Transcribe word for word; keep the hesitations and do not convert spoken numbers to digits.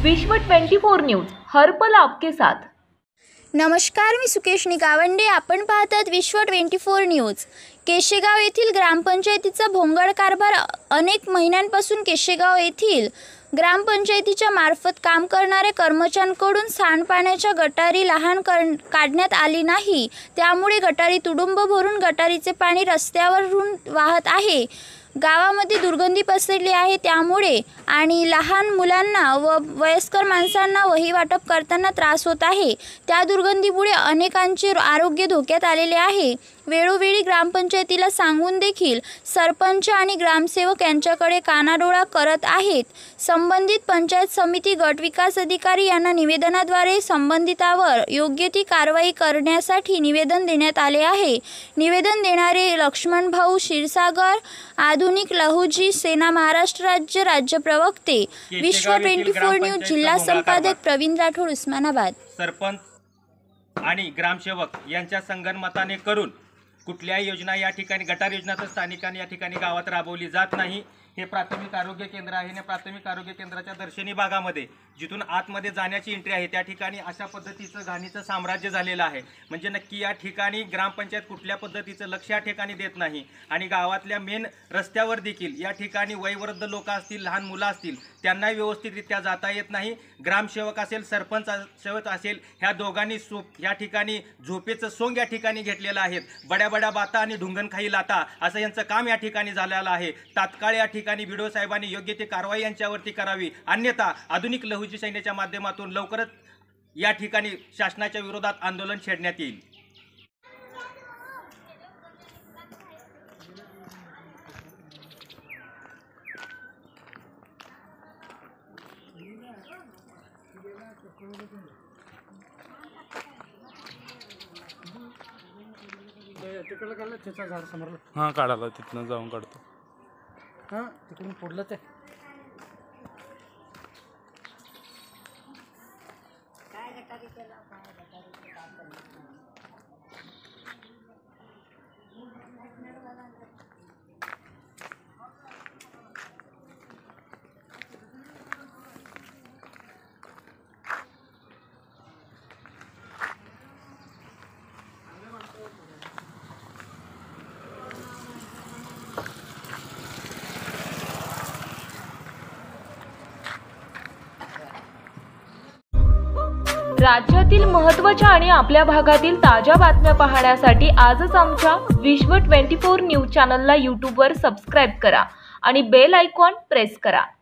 विश्व चोवीस न्यूज हर पल आपके साथ। नमस्कार, मी सुकेशनी गावंडे। आपण पाहतात विश्व चोवीस न्यूज। केशेगाव येथील ग्रामपंचायतीचा भोंगळ कारभार। अनेक महिन्यांपासून केशेगाव येथील ग्रामपंचायतीच्या मार्फत काम करणाऱ्या कर्मचाऱ्यांकडून सांडपाण्याच्या गटारी लहान काढण्यात आली नाही, त्यामुळे गटारी तुडुंब भरून गटारीचे पाणी रस्त्यावरून वाहत आहे। गावामध्ये दुर्गंधी पसरली आहे, त्यामुळे आणि लहान मुलांना व वयस्कर माणसांना वही वाटप करताना त्रास होत आहे। त्या दुर्गंधीमुळे अनेकांचे आरोग्य धोक्यात आलेले आहे। वेळोवेळी ग्रामपंचायतीला सांगून देखील सरपंच आणि ग्रामसेवक यांच्याकडे कानाडोळा करत आहेत। संबंधित पंचायत समिती गट विकास अधिकारी यांना निवेदनाद्वारे संबंधितावर योग्य ती कारवाई करण्यासाठी निवेदन देण्यात आले आहे। निवेदन देणारे लक्ष्मण भाऊ क्षीरसागर, आधुनिक लहुजी सेना, महाराष्ट्र राज्य राज्य प्रवक्ते, विश्व चोवीस न्यूज, जिल्हा संपादक प्रवीण राठोड, उस्मानाबाद। सरपंच आणि ग्रामसेवक यांच्या संगनमताने करून कुठल्याही योजना या ठिकाणी गटार योजना तर स्थानिकांनी या ठिकाणी गावात राबवली जात नाही। हे प्राथमिक आरोग्य केंद्र आहे आणि प्राथमिक आरोग्य केंद्राच्या दर्शनी भागामध्ये जिथून आतमध्ये जाण्याची एंट्री आहे त्या ठिकाणी अशा पद्धतीचं घाणीचं साम्राज्य झालेलं आहे। म्हणजे नक्की या ठिकाणी ग्रामपंचायत कुठल्या पद्धतीचं लक्ष या ठिकाणी देत नाही आणि गावातल्या मेन रस्त्यावर देखील या ठिकाणी वयोवृद्ध लोक असतील, लहान मुलं असतील, त्यांना व्यवस्थितरित्या जाता येत नाही। ग्रामसेवक असेल, सरपंच सेवक असेल, ह्या दोघांनी सो या ठिकाणी झोपेचं सोंग या ठिकाणी घेतलेलं आहे। बड्या बड्या बाता आणि ढुंगणखाई लाता असं यांचं काम या ठिकाणी झालेलं आहे। तात्काळ या ठिकाणी बीडीओ साहेबांनी योग्य ती कारवाई यांच्यावरती करावी, अन्यथा आधुनिक लहुजी सैन्याच्या माध्यमातून लवकरच या ठिकाणी शासनाच्या विरोधात आंदोलन छेडण्यात येईल। हां, काढायला तिथनं जाऊन काढतो। हां, तिकडून पडलं ते काय गटारी केला, काय गटारी काम करणार। राज्यातील महत्त्वाच्या आणि आपल्या भागातील ताज्या बातम्या पाहण्यासाठी आजच आमच्या विश्व चोवीस न्यूज चॅनलला यूट्यूबवर सबस्क्राईब करा आणि बेल आयकॉन प्रेस करा।